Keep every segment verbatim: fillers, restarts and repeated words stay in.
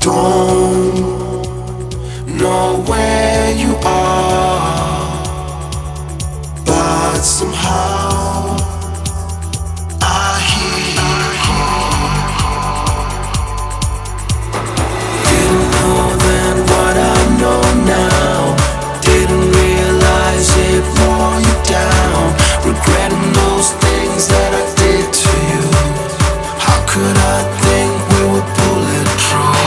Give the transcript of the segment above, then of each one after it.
don't know where you are, but somehow I hear you. Didn't know then what I know now. Didn't realize it wore you down. Regretting those things that I did to you. How could I think we were bulletproof?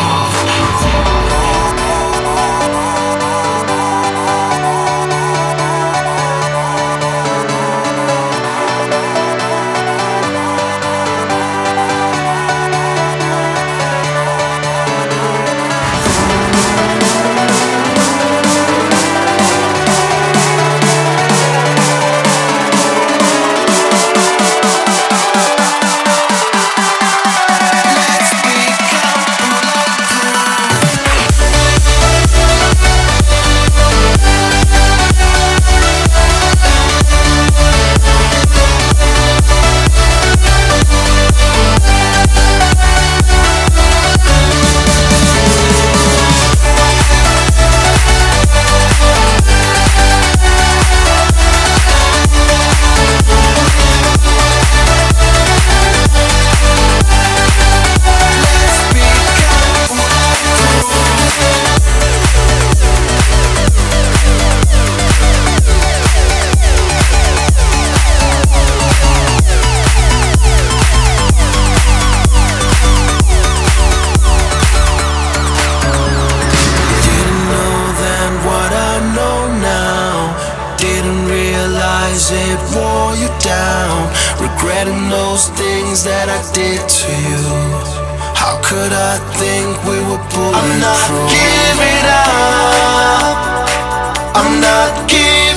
It wore you down, regretting those things that I did to you. How could I think we were bulletproof? I'm not giving up. I'm not giving